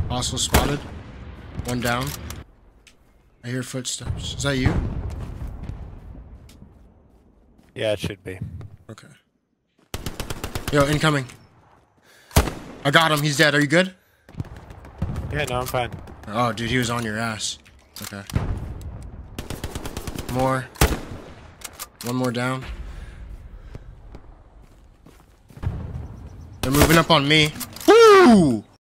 Hostile spotted. One down. I hear footsteps. Is that you? Yeah, it should be. Okay. Yo, incoming. I got him. He's dead. Are you good? Yeah, no, I'm fine. Oh, dude, he was on your ass. Okay. More. One more down. They're moving up on me. Woo!